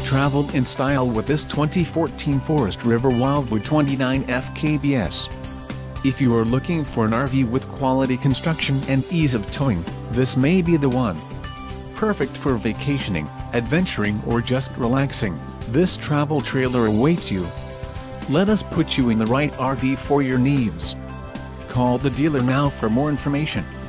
Travel in style with this 2014 Forest River Wildwood 29 FKBS. If you are looking for an RV with quality construction and ease of towing, this may be the one. Perfect for vacationing, adventuring or just relaxing, this travel trailer awaits you. Let us put you in the right RV for your needs. Call the dealer now for more information.